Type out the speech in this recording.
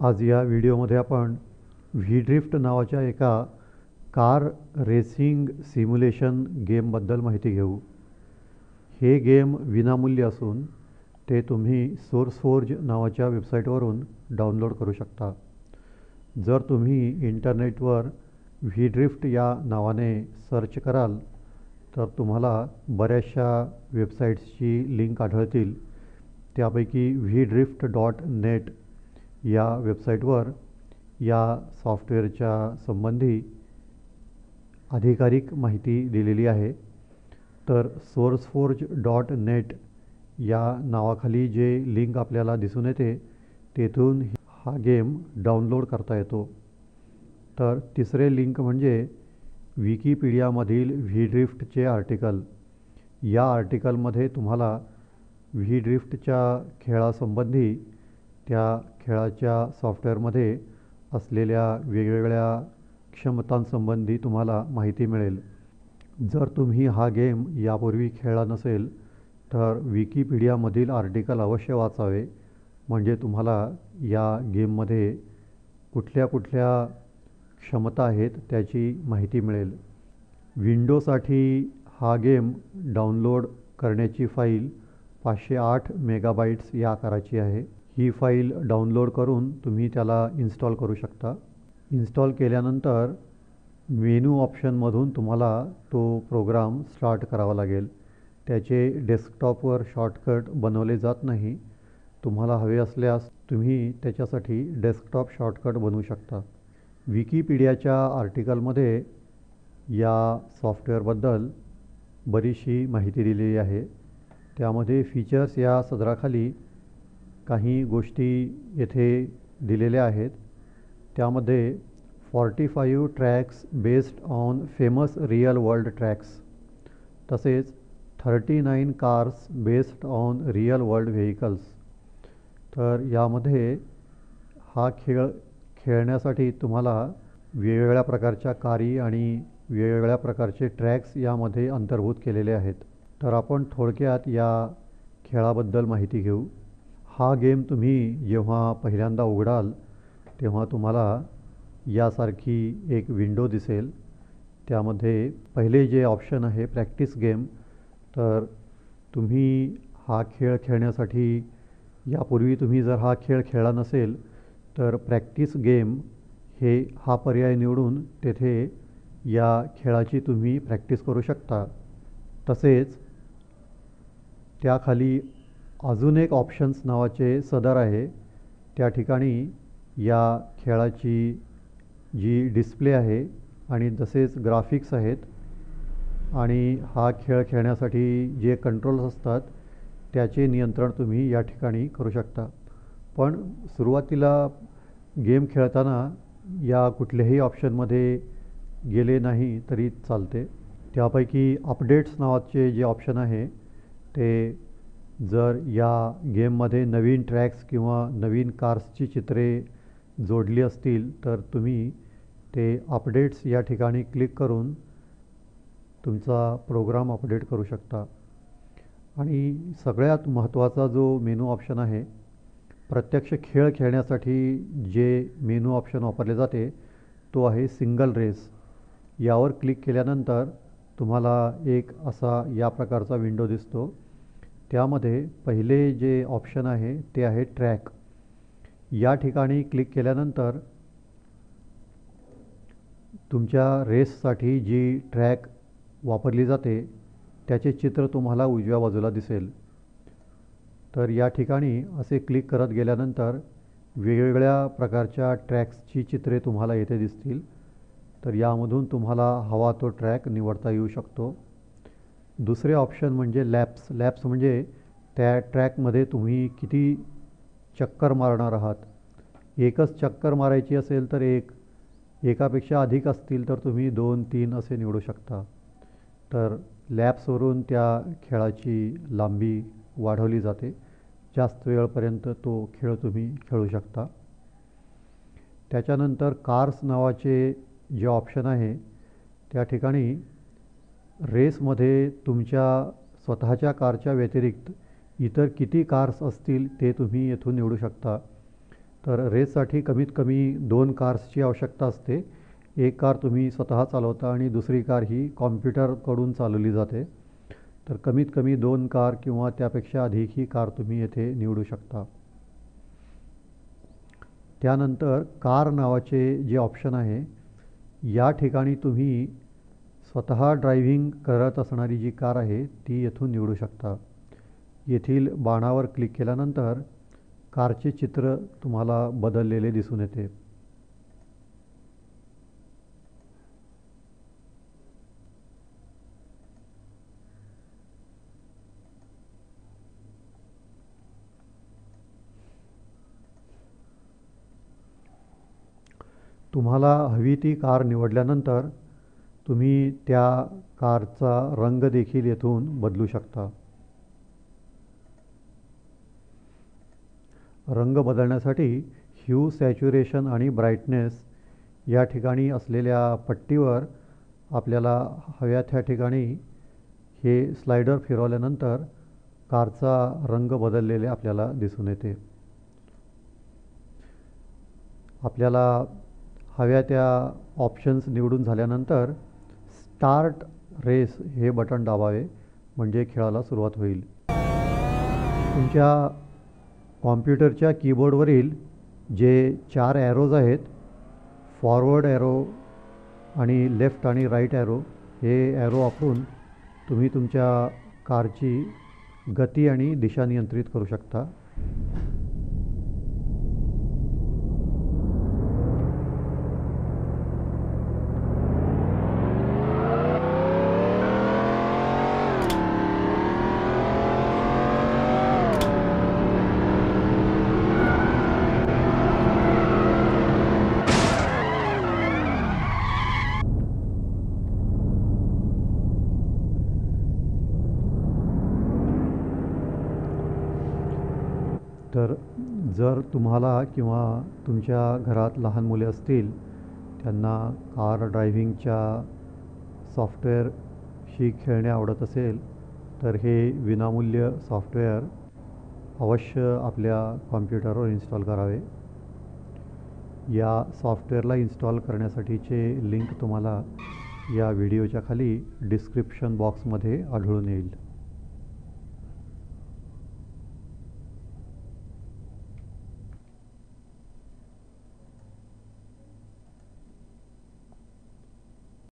आज या व्हिडिओमध्ये आपण व्ही ड्रिफ्ट नावाच्या एका कार रेसिंग सिम्युलेशन गेमबद्दल माहिती घेऊ. हे गेम विनामूल्य असून ते तुम्ही सोर्सफोर्ज नावाच्या वेबसाईटवरून डाउनलोड करू शकता. जर तुम्ही इंटरनेटवर व्ही ड्रिफ्ट या नावाने सर्च कराल तर तुम्हाला बऱ्याचशा वेबसाईट्सची लिंक आढळतील. त्यापैकी vdrift.net या वेबसाईटवर या सॉफ्टवेअरच्या संबंधी अधिकारिक माहिती दिलेली आहे. तर sourceforge.net या नावाखाली जे लिंक आपल्याला दिसून येते तेथून हा गेम डाउनलोड करता येतो. तर तिसरे लिंक म्हणजे विकिपीडियामधील व्ही ड्रिफ्टचे आर्टिकल. या आर्टिकलमध्ये तुम्हाला व्ही ड्रिफ्टच्या खेळासंबंधी त्या खेळाच्या सॉफ्टवेअरमध्ये असलेल्या वेगवेगळ्या क्षमतांसंबंधी तुम्हाला माहिती मिळेल. जर तुम्ही हा गेम यापूर्वी खेळला नसेल तर विकिपीडियामधील आर्टिकल अवश्य वाचावे, म्हणजे तुम्हाला या गेममध्ये कुठल्या कुठल्या क्षमता आहेत त्याची माहिती मिळेल. विंडोसाठी हा गेम डाउनलोड करण्याची फाईल 508 मेगाबाईट्स या आकाराची आहे. ही फाईल डाउनलोड करून तुम्ही त्याला इन्स्टॉल करू शकता. इन्स्टॉल केल्यानंतर मेनू ऑप्शनमधून तुम्हाला तो प्रोग्राम स्टार्ट करावा लागेल. त्याचे डेस्कटॉपवर शॉर्टकट बनवले जात नाही. तुम्हाला हवे असल्यास तुम्ही त्याच्यासाठी डेस्कटॉप शॉर्टकट बनवू शकता. विकिपीडियाच्या आर्टिकलमध्ये या सॉफ्टवेअरबद्दल बरीचशी माहिती दिलेली आहे. त्यामध्ये फीचर्स या सदराखाली काही गोष्टी येथे दिलेल्या आहेत. त्यामध्ये 45 tracks based on famous real world tracks, तसेच 39 cars based on real world vehicles. तर यामध्ये हा खेळ खेळण्यासाठी तुम्हाला वेगवेगळ्या प्रकारच्या कारी आणि वेगवेगळ्या प्रकारचे ट्रॅक्स यामध्ये अंतर्भूत केलेले आहेत. तर आपण थोडक्यात या खेळाबद्दल माहिती घेऊ. हा गेम तुम्ही जेव्हा पहिल्यांदा उघडाल तेव्हा तुम्हाला यासारखी एक विंडो दिसेल. त्यामध्ये पहिले जे ऑप्शन आहे प्रॅक्टिस गेम. तर तुम्ही हा खेळ खेळण्यासाठी यापूर्वी तुम्ही जर हा खेळ खेळला नसेल तर प्रॅक्टिस गेम हा पर्याय निवडून तेथे या खेळाची तुम्ही प्रॅक्टिस करू शकता. तसेच त्याखाली अजून एक ऑप्शन्स नावाचे सदर आहे. त्या ठिकाणी या खेळाची जी डिस्प्ले आहे आणि तसेच ग्राफिक्स आहेत आणि हा खेळ खेळण्यासाठी जे कंट्रोल्स असतात त्याचे नियंत्रण तुम्ही या ठिकाणी करू शकता. पण सुरुवातीला गेम खेळताना या कुठल्याही ऑप्शनमध्ये गेले नाही तरी चालते. त्यापैकी अपडेट्स नावाचे जे ऑप्शन आहे ते जर या गेममध्ये नवीन ट्रॅक्स किंवा नवीन कार्सची चित्रे जोडली असतील तर तुम्ही ते अपडेट्स या ठिकाणी क्लिक करून तुमचा प्रोग्राम अपडेट करू शकता. आणि सगळ्यात महत्त्वाचा जो मेनू ऑप्शन आहे, प्रत्यक्ष खेळ खेळण्यासाठी जे मेनू ऑप्शन वापरले जाते तो आहे सिंगल रेस. यावर क्लिक केल्यानंतर तुम्हाला एक असा या प्रकारचा विंडो दिसतो. त्यामध्ये पहिले जे ऑप्शन आहे ते आहे ट्रॅक. या ठिकाणी क्लिक केल्यानंतर तुमच्या रेससाठी जी ट्रॅक वापरली जाते त्याचे चित्र तुम्हाला उजव्या बाजूला दिसेल. तर या ठिकाणी असे क्लिक करत गेल्यानंतर वेगवेगळ्या प्रकारच्या ट्रॅक्सची चित्रे तुम्हाला येथे दिसतील. तर यामधून तुम्हाला हवा तो ट्रॅक निवडता येऊ शकतो. दुसरे ऑप्शन म्हणजे लॅप्स. लॅप्स म्हणजे त्या ट्रॅकमध्ये तुम्ही किती चक्कर मारणार आहात. एकच चक्कर मारायची असेल तर एकापेक्षा अधिक असतील तर तुम्ही 2-3 असे निवडू शकता. तर लॅप्सवरून त्या खेळाची लांबी वाढवली जाते. जास्त वेळपर्यंत तो खेळ तुम्ही खेळू शकता. त्याच्यानंतर कार्स नावाचे जे ऑप्शन आहे त्या ठिकाणी रेसमध्ये तुमच्या स्वतःच्या कारच्या व्यतिरिक्त इतर किती कार्स असतील ते तुम्ही येथून निवडू शकता. तर रेससाठी कमीत कमी 2 कार्सची आवश्यकता असते. एक कार तुम्ही स्वतः चालवता आणि दुसरी कार ही कॉम्प्युटरकडून चालवली जाते. तर कमीत कमी 2 कार किंवा त्यापेक्षा अधिक ही कार तुम्ही येथे निवडू शकता. त्यानंतर कार नावाचे जे ऑप्शन आहे, या ठिकाणी तुम्ही स्वतः ड्रायव्हिंग करत असणारी जी कार आहे ती येथून निवडू शकता. येथील बाणावर क्लिक केल्यानंतर कारचे चित्र तुम्हाला बदललेले दिसून येते. तुम्हाला हवी ती कार निवडल्यानंतर तुम्ही त्या कारचा रंग देखील येथून बदलू शकता. रंग बदलण्यासाठी ह्यू, सॅच्युरेशन आणि ब्राईटनेस या ठिकाणी असलेल्या पट्टीवर आपल्याला हव्या त्या ठिकाणी हे स्लायडर फिरवल्यानंतर कारचा रंग बदललेले आपल्याला दिसून येते. आपल्याला हव्या त्या ऑप्शन्स निवडून झाल्यानंतर स्टार्ट रेस हे बटन दाबावे, म्हणजे खेळाला सुरुवात होईल. तुमच्या कॉम्प्युटरच्या कीबोर्डवरील जे 4 ॲरोज आहेत, फॉरवर्ड ॲरो आणि लेफ्ट आणि राईट ॲरो, हे ॲरो वापरून तुम्ही तुमच्या कारची गती आणि दिशा नियंत्रित करू शकता. तर जर तुम्हाला किंवा तुमच्या घरात लहान मुले असतील, त्यांना कार ड्रायव्हिंगच्या सॉफ्टवेअरशी खेळणे आवडत असेल, तर हे विनामूल्य सॉफ्टवेअर अवश्य आपल्या कॉम्प्युटरवर इन्स्टॉल करावे. या सॉफ्टवेअरला इन्स्टॉल करण्यासाठीचे लिंक तुम्हाला या व्हिडिओच्या खाली डिस्क्रिप्शन बॉक्समध्ये आढळून येईल.